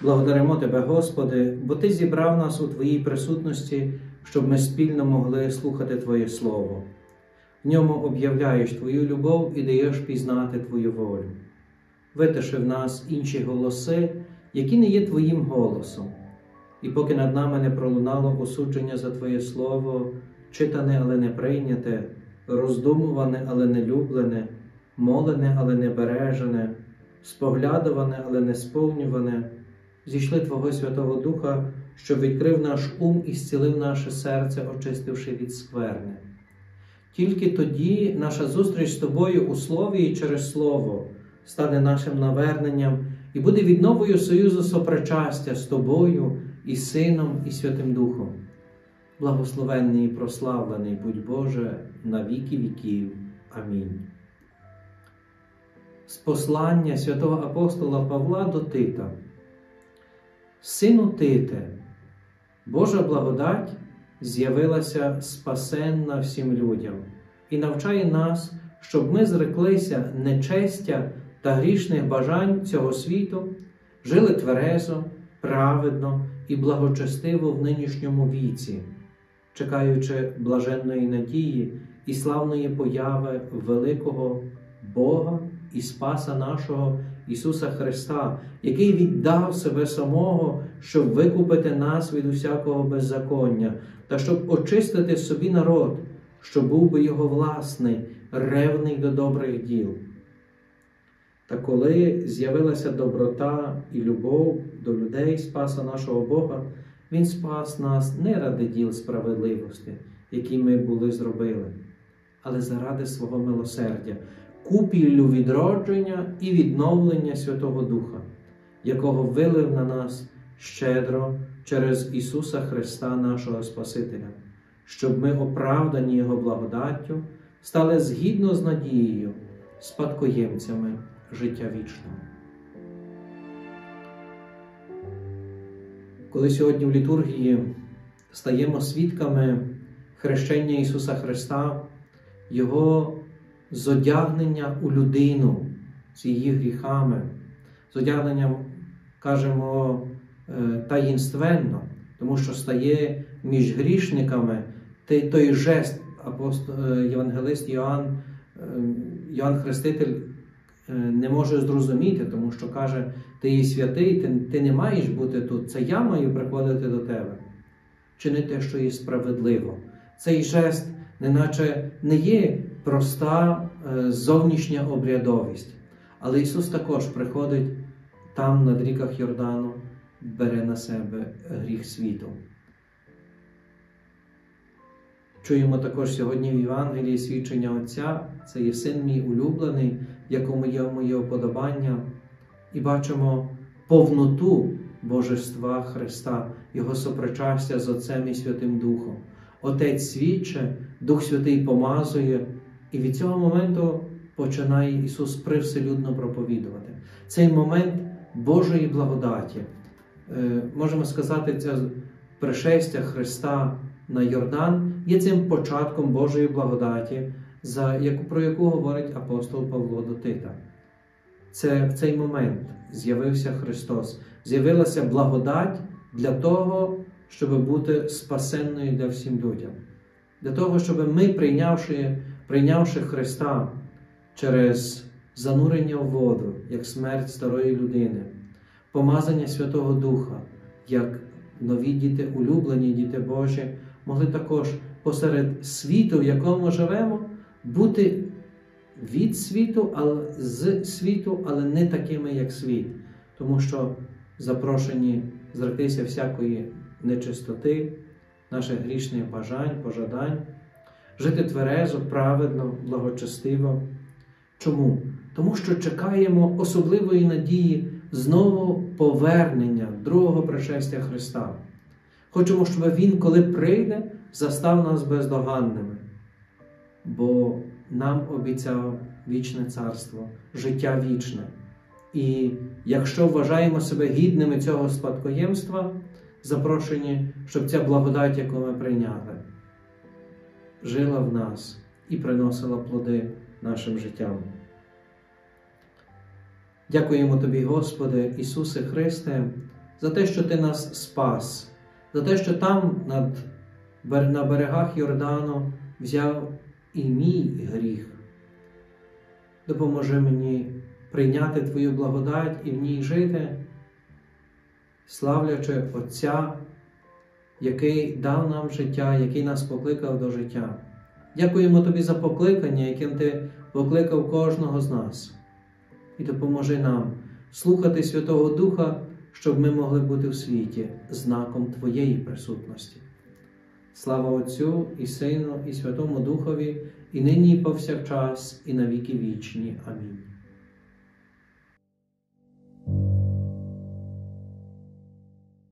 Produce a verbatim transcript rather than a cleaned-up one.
Благодаримо Тебе, Господи, бо Ти зібрав нас у Твоїй присутності, щоб ми спільно могли слухати Твоє Слово. В ньому об'являєш Твою любов і даєш пізнати Твою волю. Витиши в нас інші голоси, які не є Твоїм голосом. І поки над нами не пролунало осудження за Твоє Слово, читане, але не прийняте, роздумуване, але не люблене, молене, але не бережене, споглядуване, але не сповнюване, зійшли Твого Святого Духа, щоб відкрив наш ум і зцілив наше серце, очистивши від скверни. Тільки тоді наша зустріч з Тобою у Слові і через Слово стане нашим наверненням і буде відновою союзу сопричастя з Тобою і Сином, і Святим Духом. Благословенний і прославлений будь Боже на віки віків. Амінь. З послання святого апостола Павла до Тита. Сину Тите, Божа благодать з'явилася спасенна всім людям і навчає нас, щоб ми зреклися нечестя та грішних бажань цього світу, жили тверезо, праведно і благочестиво в нинішньому віці, чекаючи блаженної надії і славної появи великого Бога і Спаса нашого Ісуса Христа, який віддав себе самого, щоб викупити нас від усякого беззаконня та щоб очистити собі народ, що був би його власний, ревний до добрих діл. Та коли з'явилася доброта і любов до людей Спаса нашого Бога, Він спас нас не ради діл справедливості, які ми були зробили, але заради свого милосердя, купіллю відродження і відновлення Святого Духа, якого вилив на нас щедро через Ісуса Христа, нашого Спасителя, щоб ми, оправдані Його благодаттю, стали згідно з надією спадкоємцями життя вічного. Коли сьогодні в літургії стаємо свідками хрещення Ісуса Христа, Його зодягнення у людину з її гріхами, зодягненням, кажемо, таїнственно, тому що стає між грішниками той жест, апостол, євангелист Йоанн, Йоанн Хреститель не може зрозуміти, тому що каже, ти є святий, ти, ти не маєш бути тут, це я маю приходити до тебе. Чини те, що є справедливо. Цей жест неначе не є проста зовнішня обрядовість, але Ісус також приходить там, над ріках Йордану, бере на себе гріх світу. Чуємо також сьогодні в Євангелії свідчення Отця, це є Син мій улюблений, в якому є моє уподобання, і бачимо повноту Божества Христа, Його сопричастя з Отцем і Святим Духом. Отець свідче, Дух Святий помазує, і від цього моменту починає Ісус привселюдно проповідувати. Цей момент Божої благодаті. Е, можемо сказати, це пришестя Христа на Йордан є цим початком Божої благодаті, за яку, про яку говорить апостол Павло до Тита. Це в цей момент з'явився Христос, з'явилася благодать для того, щоб бути спасенною для всім людям. Для того, щоб ми, прийнявши, прийнявши Христа через занурення в воду, як смерть старої людини, помазання Святого Духа, як нові діти, улюблені діти Божі, могли також посеред світу, в якому живемо, бути від світу, але з світу, але не такими, як світ. Тому що запрошені зректися всякої нечистоти, наших грішних бажань, пожадань, жити тверезо, праведно, благочестиво. Чому? Тому що чекаємо особливої надії знову повернення другого пришестя Христа. Хочемо, щоб Він, коли прийде, застав нас бездоганними, бо нам обіцяв вічне царство, життя вічне. І якщо вважаємо себе гідними цього спадкоємства, запрошені, щоб ця благодать, яку ми прийняли, жила в нас і приносила плоди нашим життям. Дякуємо Тобі, Господи, Ісусе Христе, за те, що Ти нас спас, за те, що там над, на берегах Йордану взяв і мій гріх. Допоможи мені прийняти Твою благодать і в ній жити, славлячи Отця, який дав нам життя, який нас покликав до життя. Дякуємо Тобі за покликання, яким Ти покликав кожного з нас. І допоможи нам слухати Святого Духа, щоб ми могли бути в світі знаком Твоєї присутності. Слава Отцю і Сину, і Святому Духові, і нині, і повсякчас, і на віки вічні. Амінь.